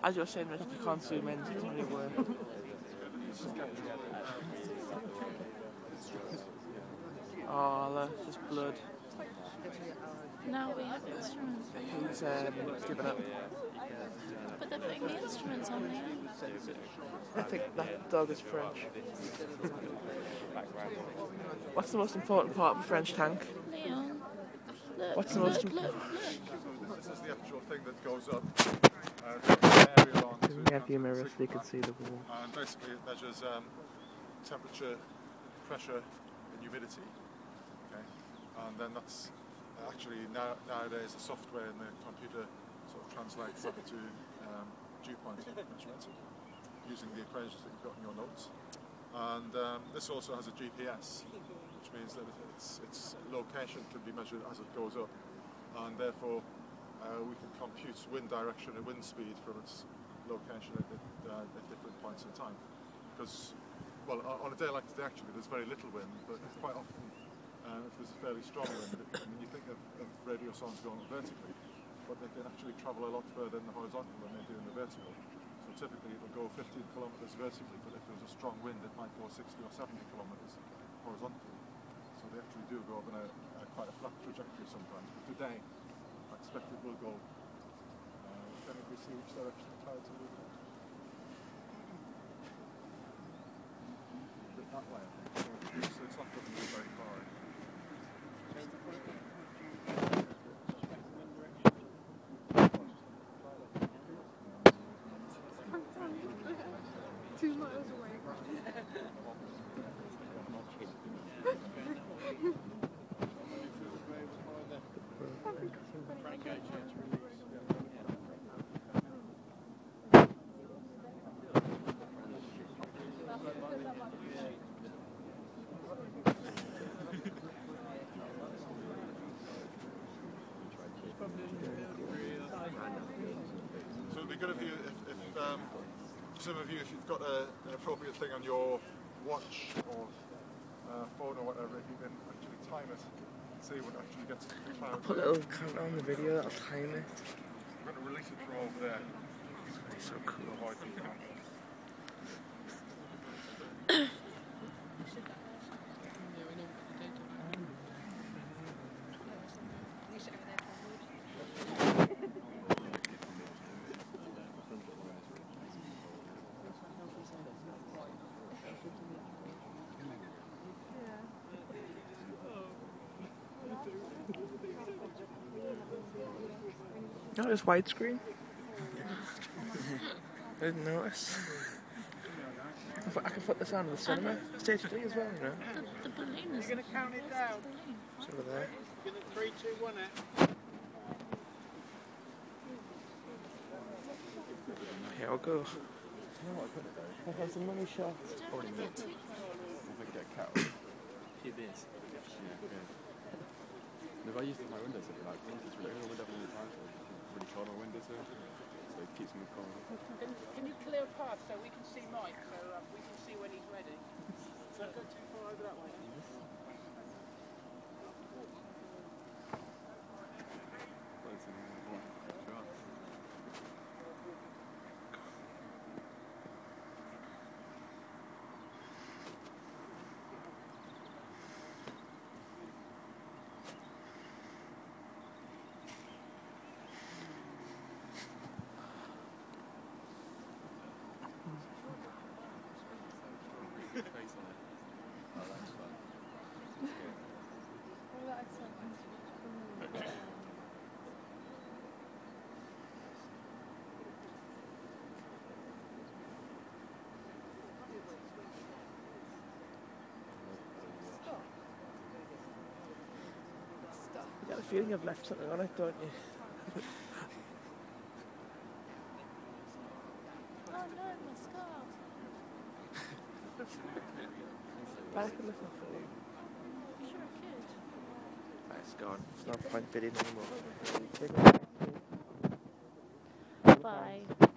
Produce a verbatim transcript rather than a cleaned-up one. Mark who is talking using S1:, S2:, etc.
S1: as you're saying, Richard, you can't zoom in, it doesn't really work. Oh, look, just blood.
S2: No, we have instruments.
S1: He's um, given up.
S2: But they're putting the instruments on there.
S1: I think that dog is French. What's the most important part of a French tank?
S2: Leon, look,
S1: What's the
S2: look,
S1: most
S2: look, look.
S3: This is the actual thing that goes up. Uh, the area along
S1: Doesn't
S3: to
S1: have the mirror so you can see the wall.
S3: And basically it measures um, temperature, pressure, and humidity. Okay, and then that's uh, actually now, nowadays the software in the computer sort of translates that to um, dew point measurements using the equations that you've got in your notes. And um, this also has a G P S, which means that its, its location can be measured as it goes up, and therefore uh, we can compute wind direction and wind speed from its location at, uh, at different points in time. Because, well, on a day like today actually there's very little wind, but quite often uh, if there's a fairly strong wind, I mean, you think of, of radiosondes going vertically, but they can actually travel a lot further in the horizontal than they do in the vertical. So typically it will go fifteen kilometres vertically, but if there's a strong wind it might go sixty or seventy kilometres horizontally. So they actually do go up in a, a quite a flat trajectory sometimes. But today I expect it will go, uh, can we see which direction the clouds are moving? That way, I think. So it's not going to move very far.
S4: Two miles away.
S3: So it'd be good if you, if, if um, some of you, if you've got a, an appropriate thing on your watch or uh, phone or whatever, if you can actually time it and see what actually gets to the cloud.
S1: I'll put a little counter on the video that'll time it.
S3: I'm going to release it from over there.
S1: It's so cool.
S3: To avoid the camera.
S1: No, it's widescreen. I didn't notice. I can put this on in the cinema. It's H D as well, you know.
S2: The, the balloon is...
S4: You're going to count it down.
S1: It's over there.
S4: Give it three, two, one it.
S1: Here I'll go. I've had some money shots.
S2: Don't want to get too...
S3: Get a cow.
S5: Few beers. Yeah, yeah. If I use it on my windowsill, like, it's really on the window all the time, so it's really cold on my windowsill, so it keeps me cold.
S4: Can, can you clear a path so we can see Mike, so um, we can see when he's ready? Does that go too far over that way?
S5: Face on it. Oh, that's fun.
S4: Well, that's something. Stop. Stop.
S1: You get the feeling you've left something on it, don't you?
S2: Oh no, my scarf.
S1: Back and listen for you.
S2: Sure it could.
S1: It's gone. It's not point fitting anymore.
S2: Bye.